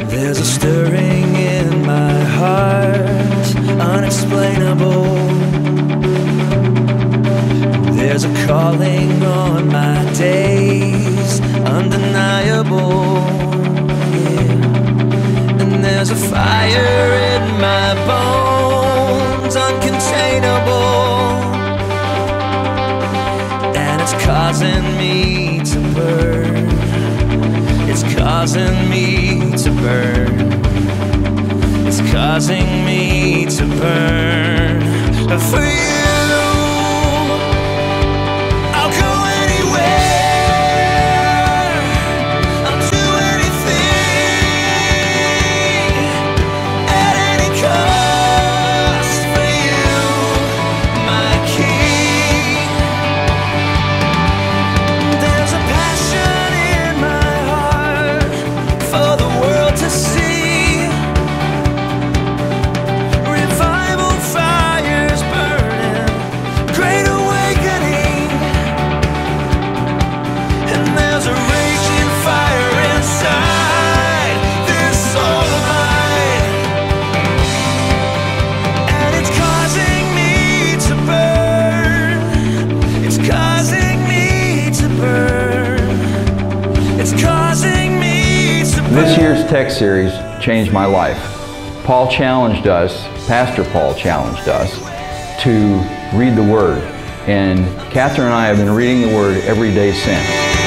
There's a stirring in my heart, unexplainable. There's a calling on my days, undeniable. Yeah. And there's a fire in my bones, uncontainable. And it's causing me to burn. It's causing me to burn. It's causing me to burn. For you, I'll go anywhere. I'll do anything at any cost for you, my king. There's a passion in my heart for the world to see. Revival fires burning, great awakening. And there's a raging fire inside this soul of mine. And it's causing me to burn. It's causing me to burn. It's causing me to burn. This year's text series changed my life. Paul challenged us, Pastor Paul challenged us to read the Word. And Catherine and I have been reading the Word every day since.